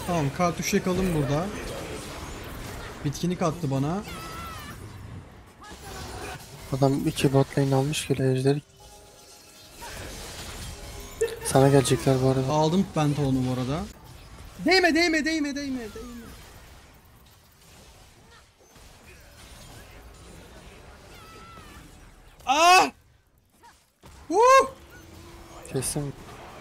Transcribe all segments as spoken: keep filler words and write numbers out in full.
Tamam, kartuş yakalım burada. Bitkinlik attı bana. Adam iki bot lane almış ki ejderi. Sana gelecekler bu arada. Aldım pantolonu bu arada. Değme değme değme değme değme. Ah! Uh! Kesin.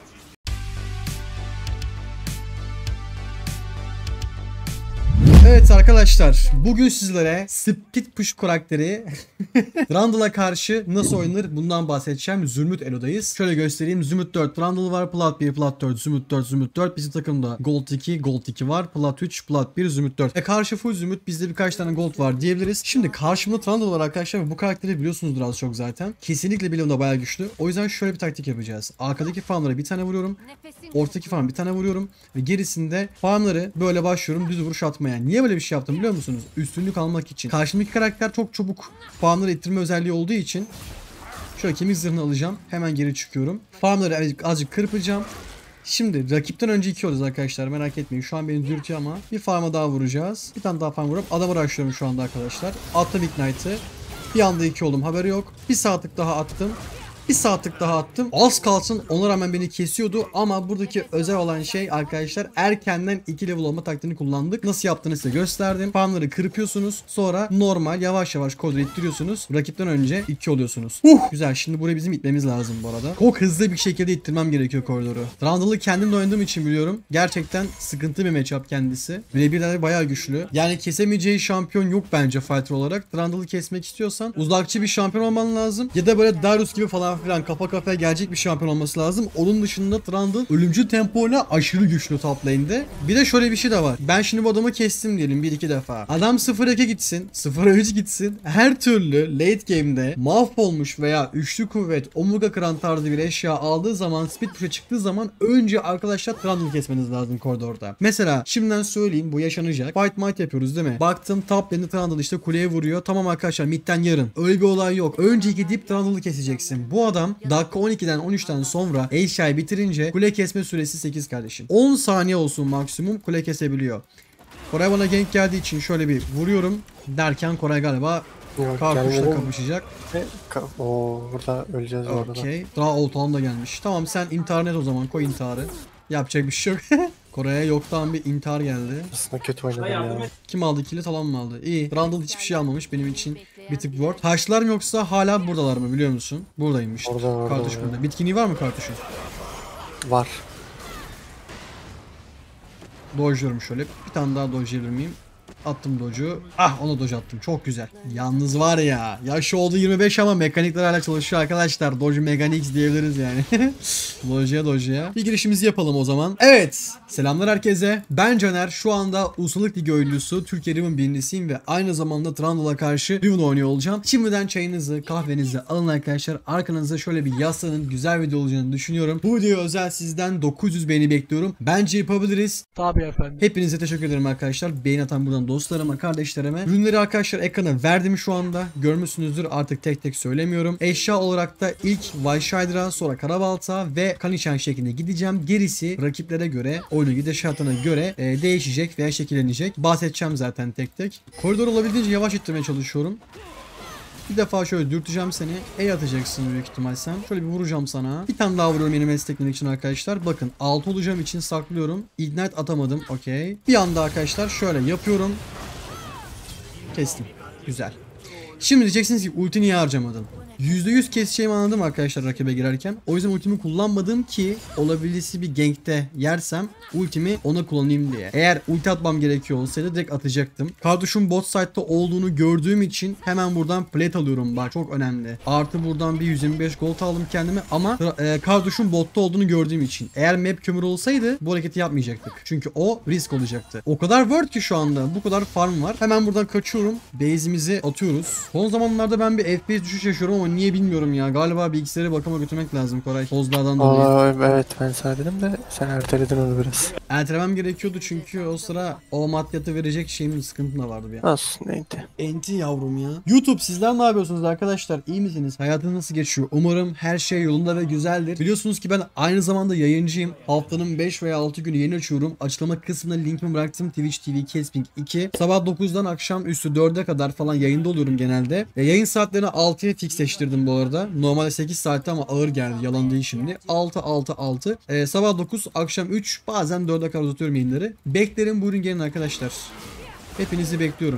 Evet arkadaşlar, bugün sizlere Split Push karakteri Trundle'a karşı nasıl oynanır bundan bahsedeceğim. Zümrüt Elo'dayız. Şöyle göstereyim. Zümrüt dört Trundle var. Plat bir, Plat dört, Zümrüt dört, Zümrüt dört. Bizim takımda Gold iki, Gold iki var. Plat üç, Plat bir, Zümrüt dört. E karşı full Zümrüt. Bizde birkaç tane Gold var diyebiliriz. Şimdi karşımda Trundle var arkadaşlar. Bu karakteri biliyorsunuzdur az çok zaten. Kesinlikle bilimde bayağı güçlü. O yüzden şöyle bir taktik yapacağız. Arkadaki farmlara bir tane vuruyorum. Ortadaki farm bir tane vuruyorum. Ve gerisinde farmları böyle başlıyorum düz vuruş atmaya. Niye böyle bir şey yaptım biliyor musunuz? Üstünlük almak için. Karşımdaki karakter çok çabuk farmları ittirme özelliği olduğu için şöyle kemik zırhını alacağım. Hemen geri çıkıyorum. Farmları azıcık, azıcık kırpacağım. Şimdi rakipten önce iki olacağız arkadaşlar, merak etmeyin. Şu an beni dürtüyor ama bir farma daha vuracağız. Bir tane daha farm vurup adamı rushlıyorum şu anda arkadaşlar. Attım Ignite'ı. Bir anda iki oldum, haberi yok. Bir saatlik daha attım. Bir saatlik daha attım. Az kalsın ona rağmen beni kesiyordu ama buradaki özel olan şey arkadaşlar, erkenden iki level olma taktiğini kullandık. Nasıl yaptığını size gösterdim. Farmları kırpıyorsunuz. Sonra normal yavaş yavaş koridoru ittiriyorsunuz. Rakipten önce iki oluyorsunuz. Uh, güzel. Şimdi buraya bizim itmemiz lazım bu arada. Çok hızlı bir şekilde ittirmem gerekiyor koridoru. Trundle'ı kendim de oynadığım için biliyorum. Gerçekten sıkıntı bir matchup kendisi. Birebirler bayağı güçlü. Yani kesemeyeceği şampiyon yok bence fighter olarak. Trundle'ı kesmek istiyorsan uzakçı bir şampiyon olman lazım. Ya da böyle Darius gibi falan filan kafa kafaya gelecek bir şampiyon olması lazım. Onun dışında Trundle ölümcül tempoyla aşırı güçlü top lane'de. Bir de şöyle bir şey de var. Ben şimdi bu adamı kestim diyelim bir iki defa. Adam sıfıra iki gitsin, sıfıra üç gitsin. Her türlü late game'de mahvolmuş veya üçlü kuvvet, omurga kıran tarzı bir eşya aldığı zaman, speed push'a çıktığı zaman önce arkadaşlar Trundle'ı kesmeniz lazım koridorda. Mesela şimdiden söyleyeyim, bu yaşanacak. Fight might yapıyoruz değil mi? Baktım top lane'de Trundle işte kuleye vuruyor. Tamam arkadaşlar, midden yarın. Öyle bir olay yok. Önce gidip Trundle'ı keseceksin. Bu adam dakika on ikiden on üçten sonra eşyayı bitirince kule kesme süresi sekiz kardeşim. on saniye olsun maksimum kule kesebiliyor. Koray bana gank geldiği için şöyle bir vuruyorum derken Koray galiba kartuşla kapışacak. Oo, burada öleceğiz bu arada. Okey. Daha oltan da gelmiş. Tamam, sen intihar et o zaman, koy intiharı. Yapacak bir şey yok. Koray'a yoktan bir intihar geldi. Aslında kötü oynadım ya. Kim aldı kili? Talan mı aldı? İyi. Trundle hiçbir şey almamış. Benim için bir tık word. Taşlar mı yoksa hala buradalar mı biliyor musun? Buradaymış. Orada, orada, Kartuş orada. burada. Bitkinliği var mı kartuşun? Var. Dojluyorum şöyle. Bir tane daha dojlayabilir miyim? Attım doju. Ah, ona doj attım. Çok güzel. Yalnız var ya. Yaşı oldu yirmi beş ama mekanikler hala çalışıyor arkadaşlar. Doge Mechanics diyebiliriz yani. Dojya dojya. Bir girişimizi yapalım o zaman. Evet. Selamlar herkese. Ben Caner. Şu anda Ustalık Ligi oyuncusu. Türkiye Riven birincisiyim ve aynı zamanda Trundle'a karşı Riven oynuyor olacağım. Şimdiden çayınızı, kahvenizi alın arkadaşlar. Arkanıza şöyle bir yaslanın. Güzel video olacağını düşünüyorum. Bu videoya özel sizden dokuz yüz beğeni bekliyorum. Bence yapabiliriz. Tabii efendim. Hepinize teşekkür ederim arkadaşlar. Beğeni atan buradan dostlarıma, kardeşlerime. Ürünleri arkadaşlar ekrana verdim şu anda. Görmüşsünüzdür, artık tek tek söylemiyorum. Eşya olarak da ilk Vayshydra, sonra Karabalta ve Kanichan şeklinde gideceğim. Gerisi rakiplere göre, oyunun gidişatına göre e, değişecek veya şekillenecek. Bahsedeceğim zaten tek tek. Koridor olabildiğince yavaş ittirmeye çalışıyorum. Bir defa şöyle dürteceğim seni. E atacaksın büyük ihtimal sen. Şöyle bir vuracağım sana. Bir tane daha vuruyorum yeni desteklemek için arkadaşlar. Bakın altı olacağım için saklıyorum. Ignite atamadım. Okey. Bir anda arkadaşlar şöyle yapıyorum. Kestim. Güzel. Şimdi diyeceksiniz ki ulti niye harcamadın? yüzde yüz keseceğimi anladım arkadaşlar rakibe girerken. O yüzden ultimi kullanmadım ki olabildiği bir gankte yersem ultimi ona kullanayım diye. Eğer ulti atmam gerekiyor olsaydı direkt atacaktım. Kartuşun bot side'da olduğunu gördüğüm için hemen buradan plate alıyorum. Bak çok önemli. Artı buradan bir yüz yirmi beş gold aldım kendime ama e, kartuşun botta olduğunu gördüğüm için. Eğer map kömür olsaydı bu hareketi yapmayacaktık. Çünkü o risk olacaktı. O kadar word ki şu anda. Bu kadar farm var. Hemen buradan kaçıyorum. Base'imizi atıyoruz. Son zamanlarda ben bir F P S düşüş yaşıyorum ama ben niye bilmiyorum ya. Galiba bilgisayarı bakıma götürmek lazım Koray. Tozlardan dolayı. Aa, evet ben sana dedim de sen erteledin onu biraz. Ertelemem gerekiyordu çünkü o sıra o maddiyatı verecek şeyimin sıkıntı da vardı bir an. Olsun neydi? Enti yavrum ya. YouTube sizler ne yapıyorsunuz arkadaşlar? İyi misiniz? Hayatınız nasıl geçiyor? Umarım her şey yolunda ve güzeldir. Biliyorsunuz ki ben aynı zamanda yayıncıyım. Haftanın beş veya altı günü yayın açıyorum. Açıklama kısmına linkimi bıraktım. Twitch T V Casping iki. Sabah dokuzdan akşam üstü dörde kadar falan yayında oluyorum genelde. E, yayın saatlerini altıya fixleştirdim bu arada. Normalde sekiz saatte ama ağır geldi. Yalan değil şimdi. altı altı altı. E, sabah dokuz, akşam üç, bazen dörde kadar uzatıyorum yayınları. Beklerim, buyurun gelin arkadaşlar. Hepinizi bekliyorum.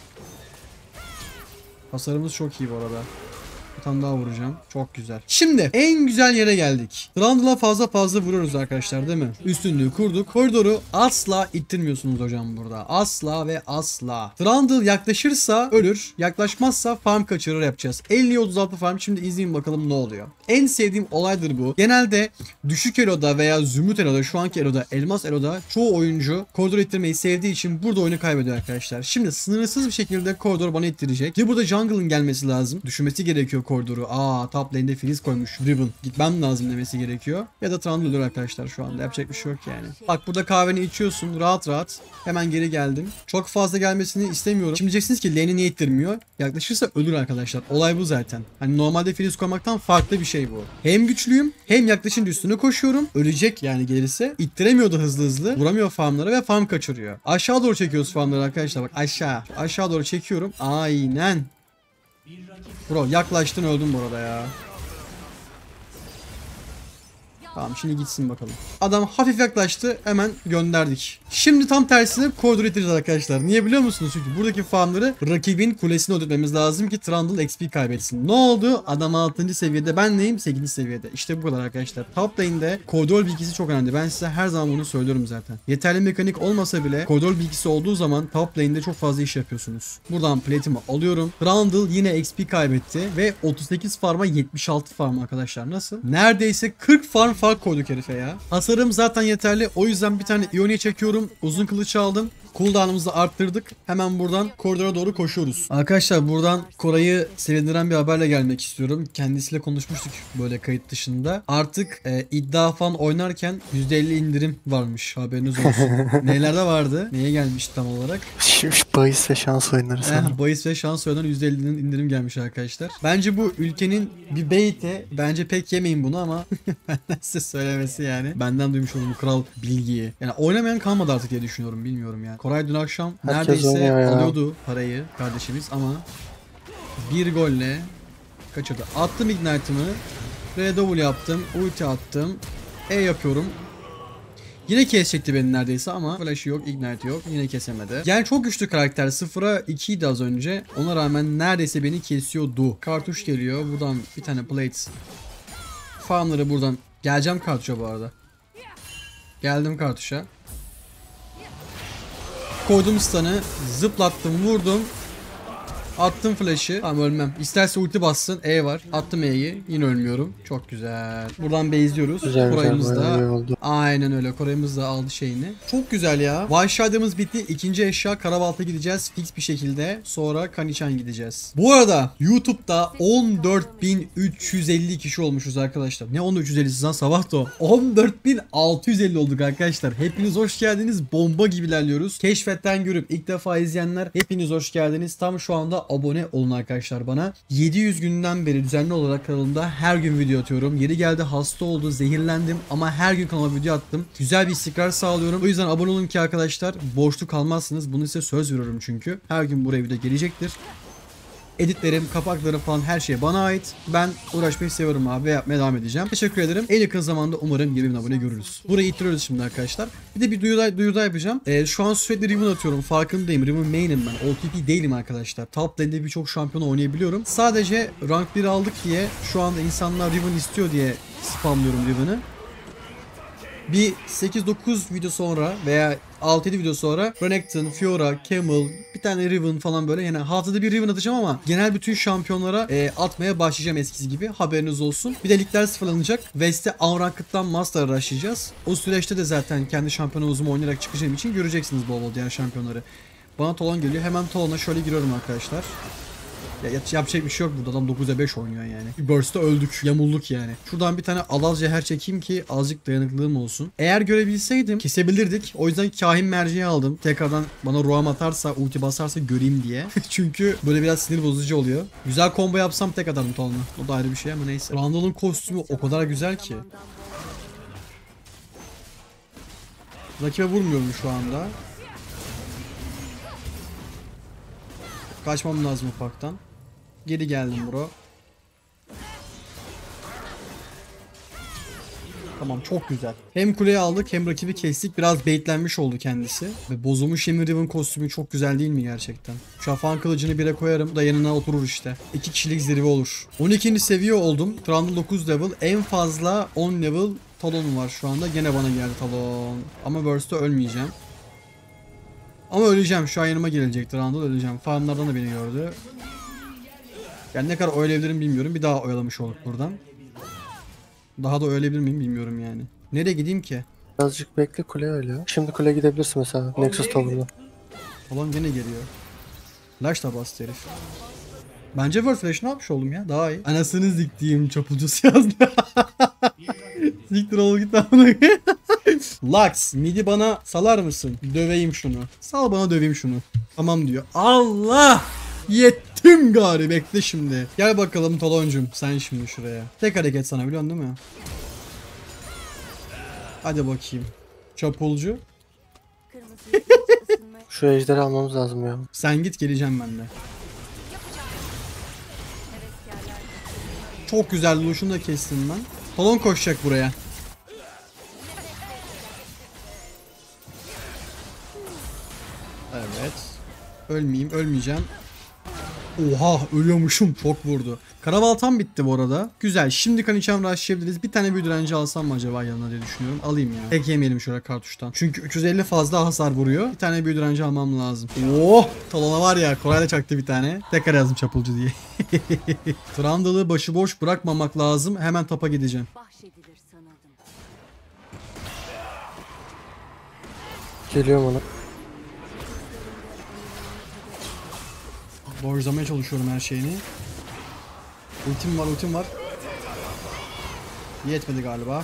Hasarımız çok iyi bu arada. Bir tane daha vuracağım. Çok güzel. Şimdi en güzel yere geldik. Trundle'a fazla fazla vuruyoruz arkadaşlar değil mi? Üstünlüğü kurduk. Koridoru asla ittirmiyorsunuz hocam burada. Asla ve asla. Trundle yaklaşırsa ölür. Yaklaşmazsa farm kaçırır yapacağız. elli otuz altı farm. Şimdi izleyin bakalım ne oluyor. En sevdiğim olaydır bu. Genelde düşük eloda veya zümrüt eloda, şu anki eloda, elmas eloda çoğu oyuncu koridor ittirmeyi sevdiği için burada oyunu kaybediyor arkadaşlar. Şimdi sınırsız bir şekilde koridor bana ittirecek. Ve burada jungle'ın gelmesi lazım. Düşünmesi gerekiyor koridoru. Aa, top lane'de freeze koymuş. Riven. Gitmem lazım demesi gerekiyor. Ya da Trundle ölür arkadaşlar şu anda. Yapacak bir şey yok yani. Bak burada kahveni içiyorsun. Rahat rahat. Hemen geri geldim. Çok fazla gelmesini istemiyorum. Şimdi diyeceksiniz ki lane'i niye ittirmiyor? Yaklaşırsa ölür arkadaşlar. Olay bu zaten. Hani normalde freeze koymaktan farklı bir şey bu. Hem güçlüyüm hem yaklaşınca üstüne koşuyorum. Ölecek yani gelirse. İttiremiyordu hızlı hızlı. Vuramıyor farmlara ve farm kaçırıyor. Aşağı doğru çekiyoruz farmları arkadaşlar. Bak aşağı. Aşağı doğru çekiyorum. Aynen. Bro yaklaştın, öldüm bu arada ya. Tamam şimdi gitsin bakalım. Adam hafif yaklaştı, hemen gönderdik. Şimdi tam tersine koridor ittireceğiz arkadaşlar. Niye biliyor musunuz? Çünkü buradaki farmları rakibin kulesine ödetmemiz lazım ki Trundle X P kaybetsin. Ne oldu? Adam altıncı seviyede, ben neyim? sekizinci seviyede. İşte bu kadar arkadaşlar. Top lane'de koridor bilgisi çok önemli. Ben size her zaman bunu söylüyorum zaten. Yeterli mekanik olmasa bile koridor bilgisi olduğu zaman top lane'de çok fazla iş yapıyorsunuz. Buradan plate'imi alıyorum. Trundle yine X P kaybetti ve otuz sekiz farma yetmiş altı farm arkadaşlar. Nasıl? Neredeyse kırk farm fark koyduk herife ya. Hasarım zaten yeterli. O yüzden bir tane Ionia çekiyorum. Uzun kılıç aldım. Cooldown'ımızı arttırdık. Hemen buradan koridora doğru koşuyoruz. Arkadaşlar buradan Koray'ı sevindiren bir haberle gelmek istiyorum. Kendisiyle konuşmuştuk böyle kayıt dışında. Artık e, iddia falan oynarken yüzde elli indirim varmış. Haberiniz olsun. Nelerde vardı? Neye gelmiş tam olarak? Şimdi bahis ve şans oyunları sanırım. Eh, bahis ve şans oyunları yüzde ellinin indirim gelmiş arkadaşlar. Bence bu ülkenin bir beyti. Bence pek yemeyin bunu ama benden size söylemesi yani. Benden duymuş olduğum kral bilgiyi. Yani oynamayan kalmadı artık diye düşünüyorum. Bilmiyorum yani. Koray dün akşam Herkes neredeyse oynuyor ya. alıyordu parayı kardeşimiz ama bir golle kaçırdı. Attım ignite'ımı. R W yaptım. Ulti attım. E yapıyorum. Yine kesecekti beni neredeyse ama flash'ı yok, ignite yok. Yine kesemedi. Yani çok güçlü karakter. sıfıra iki idi az önce. Ona rağmen neredeyse beni kesiyordu. Kartuş geliyor. Buradan bir tane plate. Farmları buradan. Geleceğim kartuşa bu arada. Geldim kartuşa. Koydum stun'ı. Zıplattım, vurdum. Attım flash'ı. Tamam ölmem. İsterse ulti bassın. E var. Attım E'yi. Yine ölmüyorum. Çok güzel. Buradan base'liyoruz. Güzel Koray'ımız güzel. da. Böyle oldu. Aynen öyle. Koray'ımız da aldı şeyini. Çok güzel ya. Vahşadımız bitti. İkinci eşya Karabalt'a gideceğiz. Fix bir şekilde. Sonra Kanichan gideceğiz. Bu arada YouTube'da on dört bin üç yüz elli kişi olmuşuz arkadaşlar. Ne on dört bin üç yüz ellisi lan, sabah da o. on dört bin altı yüz elli olduk arkadaşlar. Hepiniz hoş geldiniz. Bomba gibi ilerliyoruz. Keşfetten görüp ilk defa izleyenler hepiniz hoş geldiniz. Tam şu anda abone olun arkadaşlar bana. yedi yüz günden beri düzenli olarak kanalımda her gün video atıyorum. Yeri geldi hasta oldu, zehirlendim ama her gün kanalıma video attım. Güzel bir istikrar sağlıyorum. O yüzden abone olun ki arkadaşlar boşluk kalmazsınız. Bunu size söz veriyorum çünkü. Her gün buraya video gelecektir. Editlerim, kapaklarım falan her şey bana ait. Ben uğraşmayı seviyorum abi ve yapmaya devam edeceğim. Teşekkür ederim. En yakın zamanda umarım yirmi bin abone görürüz. Burayı ittiriyoruz şimdi arkadaşlar. Bir de bir duyuda, duyuda yapacağım. Ee, şu an sürekli Riven atıyorum. Farkındayım. Riven main'im ben. O T P değilim arkadaşlar. Top lane'de birçok şampiyonu oynayabiliyorum. Sadece rank bir aldık diye şu anda insanlar Riven istiyor diye spamlıyorum Riven'ı. Bir sekiz dokuz video sonra veya altı yedi video sonra Renekton, Fiora, Camel, bir tane Riven falan böyle, yani haftada bir Riven atacağım ama genel bütün şampiyonlara e, atmaya başlayacağım eskisi gibi, haberiniz olsun. Bir de ligler sıfırlanacak. West'te Unranked'dan Master'a başlayacağız. O süreçte de zaten kendi şampiyonumuzu oynayarak çıkacağım için göreceksiniz bol bol diğer şampiyonları. Bana Talon geliyor. Hemen Talon'a şöyle giriyorum arkadaşlar. Ya yap- yapacak bir şey yok burada. Adam dokuza beş oynuyor yani. Bir burst'ta öldük. Yamulduk yani. Şuradan bir tane alazca her çekeyim ki azıcık dayanıklılığım olsun. Eğer görebilseydim kesebilirdik. O yüzden kahin merceği aldım. Tekrardan bana roam atarsa, ulti basarsa göreyim diye. Çünkü böyle biraz sinir bozucu oluyor. Güzel combo yapsam tek atarım Talon'u. O da ayrı bir şey ama neyse. Randall'ın kostümü o kadar güzel ki. Rakibe vurmuyorum şu anda. Kaçmam lazım ufaktan. Geri geldim bro. Tamam, çok güzel. Hem kuleyi aldık hem rakibi kestik. Biraz baitlenmiş oldu kendisi. Ve bozulmuş Shimmer kostümü çok güzel değil mi gerçekten? Şafağın kılıcını bire koyarım da yanına oturur işte. iki kişilik zirve olur. on ikinci seviye oldum. Trundle dokuz level. En fazla on level Talon var şu anda. Gene bana geldi Talon. Ama Burst'ta ölmeyeceğim. Ama öleceğim. Şu an yanıma gelecek Trundle, öleceğim. Farmlardan da beni gördü. Yani ne kadar oyalayabilirim bilmiyorum. Bir daha oyalamış olduk buradan. Daha da ölebilir miyim bilmiyorum yani. Nereye gideyim ki? Birazcık bekle, kule ölüyor. Şimdi kule gidebilirsin mesela. Nexus tavuğuna. Falan gene geliyor. Flash da bastı herif. Bence World Flash ne yapmış oldum ya? Daha iyi. Anasını ziktiğim çapulcusu yazdı. Siktir ol git lan. Lux, midi bana salar mısın? Döveyim şunu. Sal bana, döveyim şunu. Tamam diyor. Allah! Yettim gari, bekle şimdi. Gel bakalım Taloncum, sen şimdi şuraya. Tek hareket sana, biliyorsun değil mi? Hadi bakayım. Çapulcu. Şu ejderi almamız lazım ya. Sen git, geleceğim ben de. Çok güzel, Lucian'ı da kestim ben. Talon koşacak buraya. Evet. Ölmeyeyim, ölmeyeceğim. Oha, ölüyormuşum. Çok vurdu. Karabaltam bitti bu arada. Güzel. Şimdi Kanicam rushlayabiliriz. Bir tane büyü direnci alsam mı acaba yanına diye düşünüyorum. Alayım ya. Tek yemeyelim şöyle kartuştan. Çünkü üç yüz elli fazla hasar vuruyor. Bir tane büyü direnci almam lazım. Oh! Talona var ya. Koray da çaktı bir tane. Tekrar yazdım çapulcu diye. Trundle'ı başıboş bırakmamak lazım. Hemen tapa gideceğim. Geliyorum ona. Borcamaya çalışıyorum her şeyini. Ultim var, ultim var. Yetmedi galiba.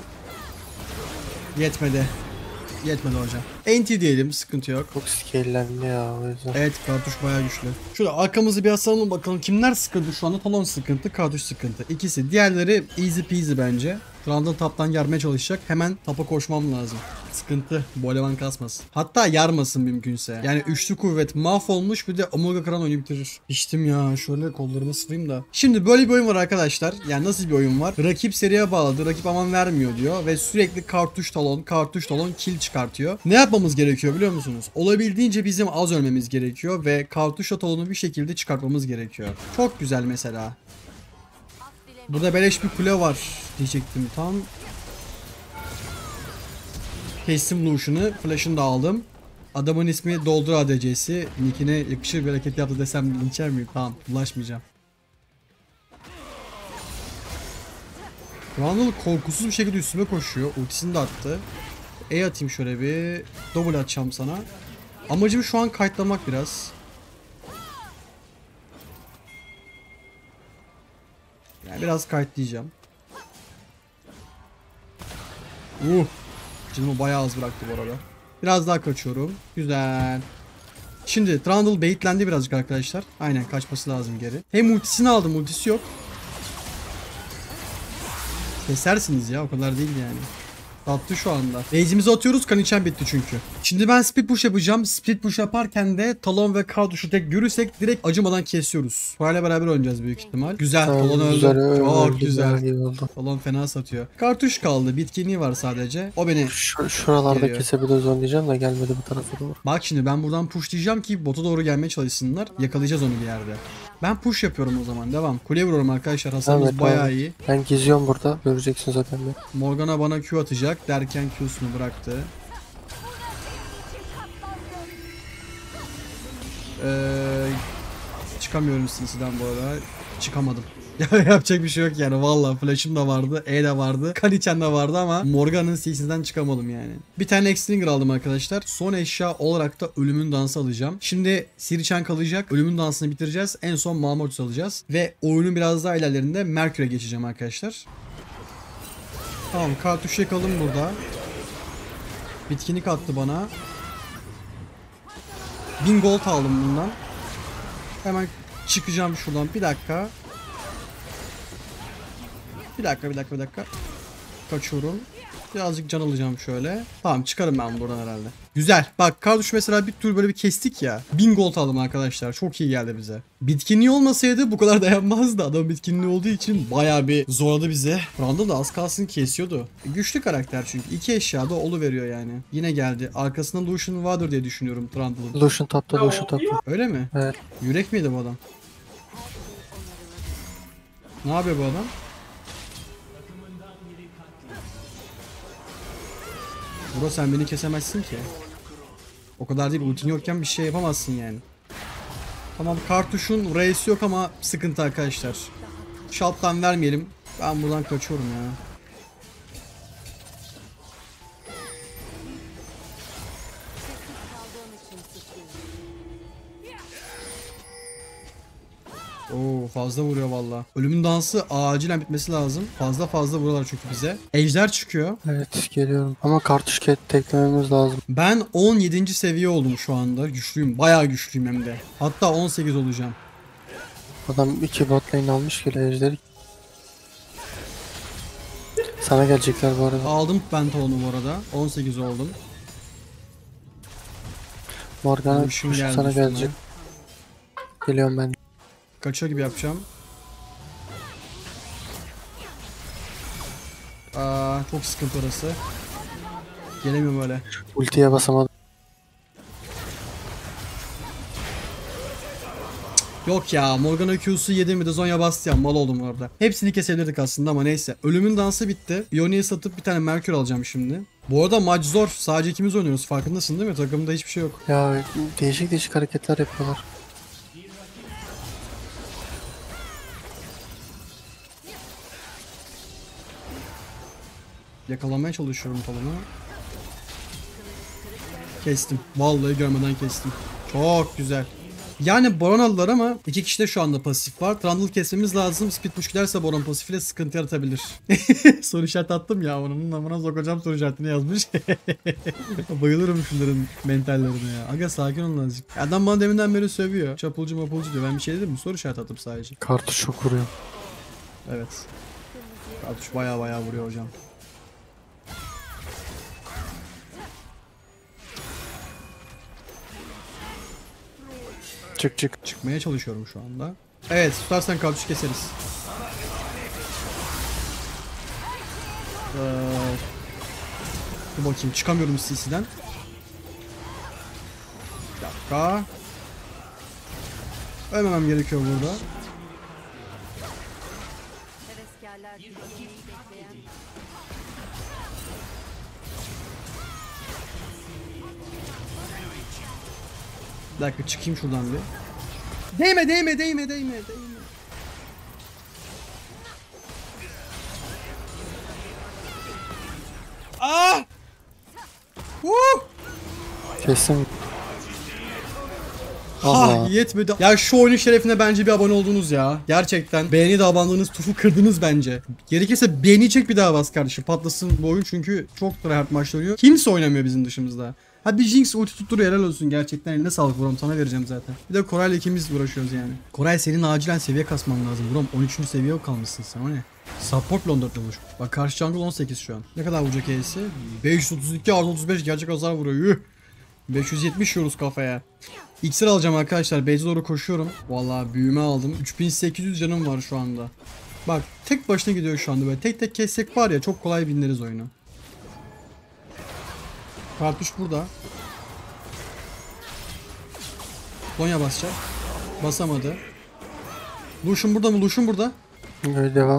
Yetmedi. Yetmedi hocam. N T diyelim, sıkıntı yok. Çok scale'lendi ya o yüzden. Evet, kartuş bayağı güçlü. Şöyle arkamızı bir asalım bakalım kimler sıkıntı şu anda. Talon sıkıntı, kartuş sıkıntı. İkisi. Diğerleri easy peasy bence. Trundle taptan yarmaya çalışacak. Hemen tapa koşmam lazım. Sıkıntı. Bu eleman kasmasın. Hatta yarmasın mümkünse. Yani üçlü kuvvet mahvolmuş, bir de Omega Kran oyunu bitirir. İçtim ya. Şöyle kollarımı sıvayım da. Şimdi böyle bir oyun var arkadaşlar. Yani nasıl bir oyun var? Rakip seriye bağladı. Rakip aman vermiyor diyor. Ve sürekli kartuş talon, kartuş talon kill çıkartıyor. Ne yapmamız gerekiyor biliyor musunuz? Olabildiğince bizim az ölmemiz gerekiyor. Ve kartuş talonu bir şekilde çıkartmamız gerekiyor. Çok güzel mesela. Burada beleş bir kule var diyecektim tam. Kestim Lucian'ı. Flash'ını da aldım. Adamın ismi Doldur A D C'si. Nick'ine yakışır bir hareket yaptı desem linçer miyim? Tamam, bulaşmayacağım. Randall korkusuz bir şekilde üstüme koşuyor. Ultisini de attı. E atayım şöyle bir. Double atacağım sana. Amacım şu an kayıtlamak biraz. Yani biraz kayıtlayacağım. Uh. Canımı bayağı az bıraktı bu arada. Biraz daha kaçıyorum. Güzel. Şimdi Trundle baitlendi birazcık arkadaşlar. Aynen, kaçması lazım geri. Hem ultisini aldım, ultisi yok. Kesersiniz ya, o kadar değil yani. Attı şu anda. Base'imizi atıyoruz, Kanicam bitti çünkü. Şimdi ben split push yapacağım. Split push yaparken de Talon ve Kartuş'u tek görürsek direkt acımadan kesiyoruz. Parayla beraber oynayacağız büyük ihtimal. Güzel, Tamam, Talon öldü. güzel, Çok öldü, güzel. güzel. Talon fena satıyor. Kartuş kaldı. Bitkinliği var sadece. O beni Şu, şuralarda geliyor. kesebiliriz onu diyeceğim de gelmedi bu tarafa doğru. Bak şimdi ben buradan push diyeceğim ki bota doğru gelmeye çalışsınlar. Yakalayacağız onu bir yerde. Ben push yapıyorum o zaman. Devam. Kuleye vuruyorum arkadaşlar. Hasarımız Evet, bayağı abi. iyi. Ben geziyorum burada. Göreceksin zaten de. Morgana bana Q atacak derken Q'sunu bıraktı. Ee, çıkamıyorum sinsiden bu arada. Çıkamadım. Ya yapacak bir şey yok yani. Vallahi flash'ım da vardı. E de vardı. Kanichen de vardı ama Morgan'ın C C'sinden çıkamadım yani. Bir tane Extringer aldım arkadaşlar. Son eşya olarak da Ölümün Dansı alacağım. Şimdi Siri-Chan kalacak. Ölümün Dansı'nı bitireceğiz. En son Malmortis alacağız. Ve oyunun biraz daha ilerlerinde Merkür'e geçeceğim arkadaşlar. Tamam, kartuş yakalım burada. Bitkinlik attı bana. bin gold aldım bundan. Hemen çıkacağım şuradan. Bir dakika. Bir dakika bir dakika bir dakika. Kaçıyorum. Birazcık can alacağım şöyle. Tamam, çıkarım ben buradan herhalde. Güzel. Bak kartuş mesela bir tür böyle bir kestik ya. bin gold aldım arkadaşlar. Çok iyi geldi bize. Bitkinliği olmasaydı bu kadar dayanmazdı. Adam bitkinliği olduğu için bayağı bir zorladı bize. Randall da az kalsın kesiyordu. Güçlü karakter çünkü. İki eşyada oluveriyor yani. Yine geldi. Arkasında Lucian vardır diye düşünüyorum Randall'ın. Lucian tapta, Lucian tapta. Öyle mi? Evet. Yürek miydi bu adam? Ne yapıyor bu adam? Bro sen beni kesemezsin ki. O kadar değil, ultin yokken bir şey yapamazsın yani. Tamam, kartuşun reisi yok ama sıkıntı arkadaşlar. Shot'tan vermeyelim. Ben buradan kaçıyorum ya. Oo, fazla vuruyor valla. Ölümün Dansı acilen bitmesi lazım. Fazla fazla vuruyorlar çünkü bize. Ejder çıkıyor. Evet, geliyorum. Ama kartuş ket teklememiz lazım. Ben on yedinci seviye oldum şu anda. Güçlüyüm. Bayağı güçlüyüm hem de. Hatta on sekiz olacağım. Adam iki bot lane almış ki ejderi. Sana gelecekler bu arada. Aldım Pentaon'u bu arada. on sekiz oldum. Morgana Lucian geldi sana üstüme. gelecek. Geliyorum ben. Kaçıyor gibi yapacağım. Aa, çok sıkıntı orası. Gelemiyorum öyle. Ultiye basamadım. Yok ya, Morgana Q'su yedim bir de Zonya bastı ya, mal oldum orada. Hepsini kesebilirdik aslında ama neyse. Ölümün Dansı bitti. Ioni'yi satıp bir tane Merkür alacağım şimdi. Bu arada maç zor. Sadece ikimiz oynuyoruz. Farkındasın değil mi? Takımda hiçbir şey yok. Ya değişik değişik hareketler yapıyorlar. Yakalamaya çalışıyorum talonu. Kestim. Vallahi görmeden kestim. Çok güzel. Yani Baron aldılar ama iki kişide şu anda pasif var. Trundle kesmemiz lazım. Speed push giderse Baron pasifiyle sıkıntı yaratabilir. Soru işareti attım ya. Onun amına sokacağım soru işaretini yazmış. Bayılırım şunların mentallerine ya. Aga sakin olun azıcık. Adam bana deminden beri sövüyor. Çapulcu mapulcu diyor. Ben bir şey dedim mi? Soru işareti attım sadece. Kartuş çok vuruyor. Evet. Kartuş baya baya vuruyor hocam. Çık çık. Çıkmaya çalışıyorum şu anda. Evet, tutarsan kartuş keseriz. Ee, dur bakayım, çıkamıyorum C C'den. Bir dakika. Ölmemem gerekiyor burada. Heveskarlar dinlemeyi bekleyen Bir dakika, çıkayım şuradan bir. Değme değme değme değme değme. Ah! Woo! Kesin. Ha Allah. yetmedi. Ya şu oyunun şerefine bence bir abone oldunuz ya. Gerçekten beğeni de abandığınız tufu kırdınız bence. Gerekirse beğeni çek bir daha bas kardeşim. Patlasın bu oyun çünkü çok tryhard maç dönüyor. Kimse oynamıyor bizim dışımızda. Ha bir Jinx ulti tutturuyor, helal olsun gerçekten, eline sağlık Vuram, sana vereceğim zaten. Bir de Koray'la ikimiz uğraşıyoruz yani. Koray senin acilen seviye kasman lazım Vuram, on üçüncü seviye kalmışsın sen, o ne? Support on dört olmuş. Bak karşı jungle on sekiz şu an. Ne kadar vuracak E'si? beş yüz otuz iki artı otuz beş gerçek hasar vuruyor. Yuh. beş yüz yetmiş yiyoruz kafaya. İksir alacağım arkadaşlar. Base'e doğru koşuyorum. Vallahi büyüme aldım. üç bin sekiz yüz canım var şu anda. Bak tek başına gidiyor şu anda böyle. Tek tek kessek var ya, çok kolay binleriz oyunu. Kartuş burada. Zonya basacak. Basamadı. Lucian burada mı? Lucian burada. Böyle devam.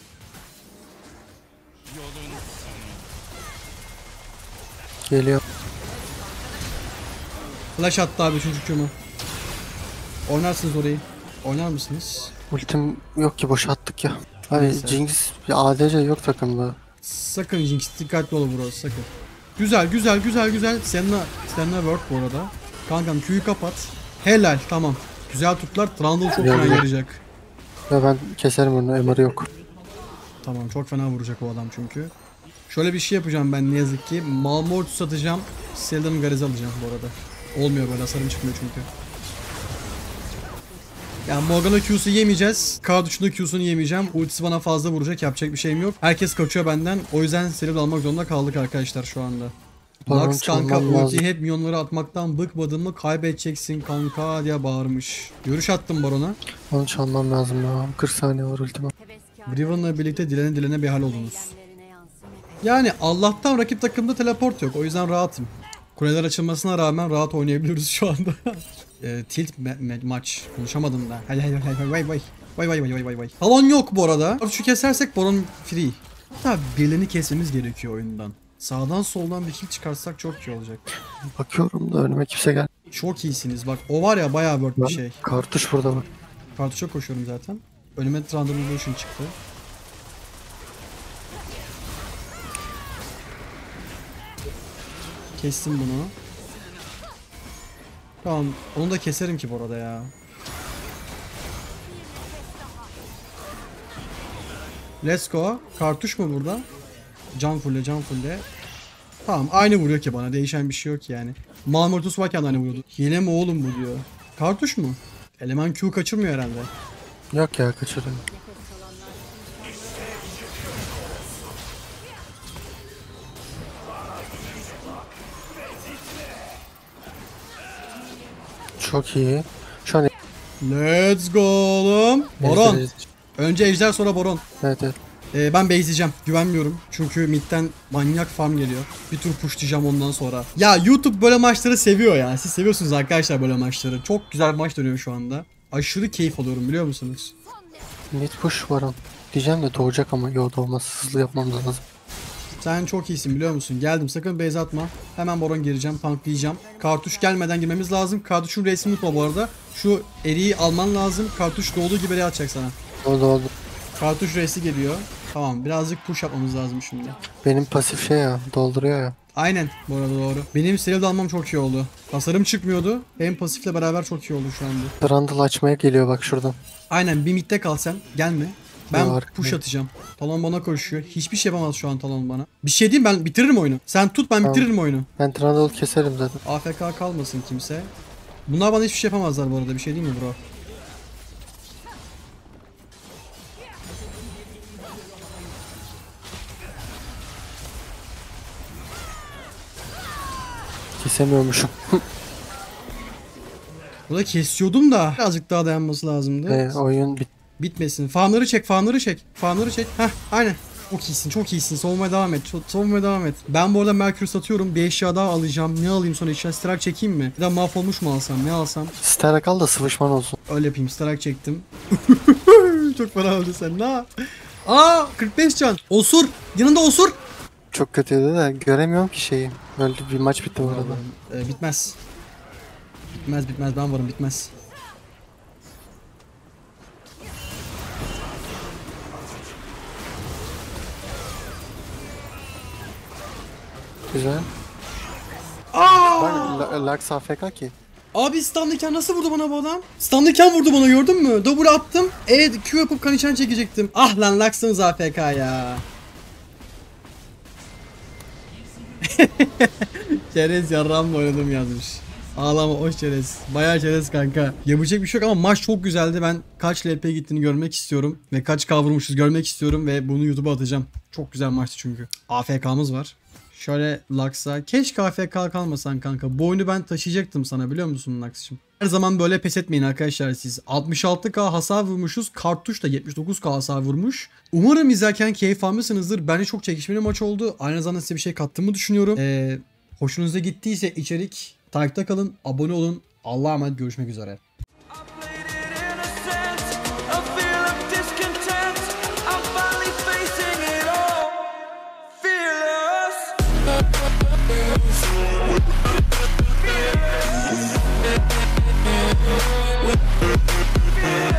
Geliyor. Flash attı abi üçüncü Q'mu. Oynarsınız orayı. Oynar mısınız? Ultim yok ki, boşa attık ya. Abi Neyse. Jinx bir A D C yok takımda. Sakın Jinx, dikkatli ol bro, sakın. Güzel güzel güzel güzel. Senna, Senna work bu arada. Kankam Q'yu kapat. Helal, tamam. Güzel tuttular. Trundle çok fena yarayacak. Ve ben keserim onu, M R'ı yok. Tamam, çok fena vuracak o adam çünkü. Şöyle bir şey yapacağım ben ne yazık ki. Malmortus atacağım. Seldon'un Garez'i alacağım bu arada. Olmuyor böyle, hasarım çıkmıyor çünkü. Yani Morgana Q'su yemeyeceğiz. Karduç'un da Q'sunu yemeyeceğim. Ultisi bana fazla vuracak. Yapacak bir şeyim yok. Herkes kaçıyor benden. O yüzden Seldon almak zorunda kaldık arkadaşlar şu anda. Baron Lux kanka çalmam ulti lazım. hep minyonları atmaktan bıkmadın mı kaybedeceksin kanka diye bağırmış. Görüş attım Baron'a. Onu çalmam lazım ya. kırk saniye var ultima. Heveskar Riven'la birlikte dilene dilene bir hal oldunuz. genlerine yansın. Yani Allah'tan rakip takımda teleport yok. O yüzden rahatım. Kuleler açılmasına rağmen rahat oynayabiliyoruz şu anda. e, tilt ma- ma- maç. Konuşamadım da. Hay hay hay hay vay vay. Vay vay vay vay vay vay. Talon yok bu arada. Şu kesersek Baron free. Hatta birilerini kesmemiz gerekiyor oyundan. Sağdan soldan bir kill çıkarsak çok iyi olacak. Bakıyorum da önüme kimse gel. Çok iyisiniz bak. O var ya bayağı worth bir şey. Kartuş burada bak. Kartuşa koşuyorum zaten. Önüme Trundle Illusion çıktı. Kestim bunu. Tamam, onu da keserim ki bu arada ya. Let's go. Kartuş mu burada? Can fulle, can fulle. Tamam, aynı vuruyor ki bana. Değişen bir şey yok yani. Malmortus varken de aynı vuruyordu. Hile mi oğlum bu diyor. Kartuş mu? Eleman Q kaçırmıyor herhalde. Yok ya, kaçırdım. Çok iyi. Şu an Let's go oğlum. Baron. Önce Ejder sonra Baron. Evet evet. Ee, ben base'leyeceğim. Güvenmiyorum. Çünkü midden manyak farm geliyor. Bir tur pushlayacağım ondan sonra. Ya YouTube böyle maçları seviyor ya. Siz seviyorsunuz arkadaşlar böyle maçları. Çok güzel bir maç dönüyor şu anda. Aşırı keyif alıyorum biliyor musunuz? Mid push var on. Diyeceğim de doğacak ama yok, doğmaz. Hızlı yapmamız lazım. Sen çok iyisin biliyor musun? Geldim, sakın base atma. Hemen Baron gireceğim, tanklayacağım. Kartuş gelmeden girmemiz lazım. Kartuşun resmi unutma bu arada. Şu eriği alman lazım. Kartuş doğduğu gibi rey atacak sana. Oldu oldu. Kartuş resi geliyor. Tamam, birazcık push yapmamız lazım şimdi. Benim pasif şey ya, dolduruyor ya. Aynen, bu arada doğru. Benim Sealed almam çok iyi oldu. Tasarım çıkmıyordu. Hem pasifle beraber çok iyi oldu şu anda. Randall açmaya geliyor bak şuradan. Aynen, bir midde kal sen. Gelme. Ben Ya, arkada. push atacağım. Talon bana koşuyor. Hiçbir şey yapamaz şu an Talon bana. Bir şey diyeyim, ben bitiririm oyunu. Sen tut, ben Tamam. bitiririm oyunu. Ben Randall'ı keserim zaten. A F K kalmasın kimse. Bunlar bana hiçbir şey yapamazlar bu arada. Bir şey değil mi bro? Kesemiyormuşum. Burada kesiyordum da birazcık daha dayanması lazımdı. e, oyun bit. Bitmesin. Farmları çek, farmları çek. Farmları çek. Heh, aynen. Çok iyisin, çok iyisin. Savunmaya devam et. Çok- Savunmaya devam et. Ben bu arada Merkür satıyorum. Bir eşya daha alacağım. Ne alayım sonra eşya? Starak çekeyim mi? Bir de mahvolmuş mu alsam? Ne alsam? Starak al da sıvışman olsun. Öyle yapayım. Starak çektim. Çok fena oldu sen. Ne? Aa, kırk beş can. Osur. Yanında osur. Çok kötüydü de göremiyorum ki şeyi. Öldü, bir maç bitti bu arada. Ee, bitmez. Bitmez bitmez. Ben varım, bitmez. Güzel. Aa! Bak La- Lux A F K ki. Abi standayken nasıl vurdu bana bu adam? Standayken vurdu bana, gördün mü? Double attım. E Q yapıp kanişan çekecektim. Ah lan, Lux'ınız A F K ya. Çerez yarramla oynadım yazmış. Ağlama, hoş çerez. Bayağı çerez kanka. Yapacak bir şey yok ama maç çok güzeldi. Ben kaç L P gittiğini görmek istiyorum. Ve kaç K vurmuşuz görmek istiyorum. Ve bunu YouTube'a atacağım. Çok güzel maçtı çünkü. A F K'mız var. Şöyle Lux'a. Keşke A F K kalmasan kanka. Bu oyunu ben taşıyacaktım sana, biliyor musun Lux'cığım? Her zaman böyle pes etmeyin arkadaşlar siz. altmış altı K hasar vurmuşuz. Kartuş da yetmiş dokuz K hasar vurmuş. Umarım izlerken keyif almışsınızdır. Bence çok çekişmeli maç oldu. Aynı zamanda size bir şey kattığımı düşünüyorum. Ee, hoşunuza gittiyse içerik, takipte kalın, abone olun. Allah'a emanet, görüşmek üzere. We'll be right back.